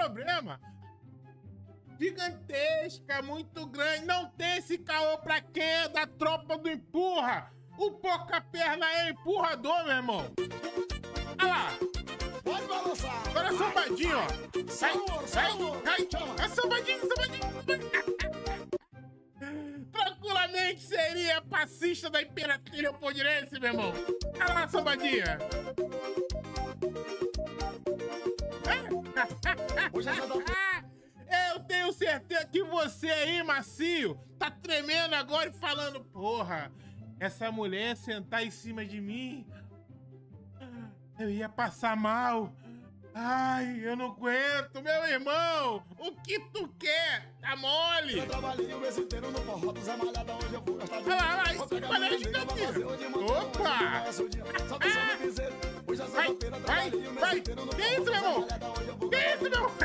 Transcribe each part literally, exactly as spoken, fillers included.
problema. Gigantesca, muito grande. Não tem esse caô pra quem é da tropa do empurra. O pouca perna é empurrador, meu irmão. Olha lá. Pode balançar. Agora sambadinho, ó. Sai, sai, sai. É sambadinho, sambadinho, sambadinho. Tranquilamente seria passista da Imperatriz Leopoldirense, meu irmão. Olha lá, sambadinha. Eu tenho certeza que você aí, macio, tá tremendo agora e falando, porra, essa mulher sentar em cima de mim, eu ia passar mal. Ai, eu não aguento, meu irmão. O que tu quer? Tá mole? Eu trabalhei o mês inteiro no forró dos amalhada, onde eu vou gastar dinheiro. Olha lá, olha lá, esse panelista aqui. Opa! Vai, vai, vai. Que isso, meu irmão? Que isso, meu irmão?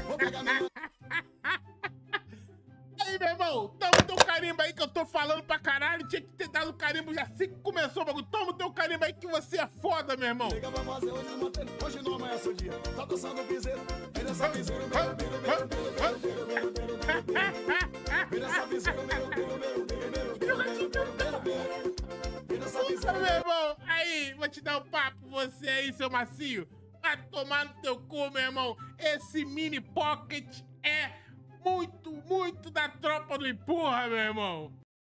Aí, meu irmão, toma o teu carimbo aí que eu tô falando pra caralho. Tinha que ter dado o carimbo já assim que começou o bagulho. Toma o teu carimbo aí que você é foda, meu irmão. Liga pra fazer hoje, mantendo. Hoje não amanhece o dia. Tá dançando o piseiro. Vira essa piseiro, meu, meu, meu, meu, meu, meu, meu, meu, meu. Vira essa piseiro, meu, meu, meu, meu, meu, meu, meu, meu. Vira essa piseiro. Meu irmão, aí, vou te dar um papo, você aí, seu macio. Vai tomar no teu cu, meu irmão. Esse mini pocket é muito, muito da tropa do empurra, meu irmão.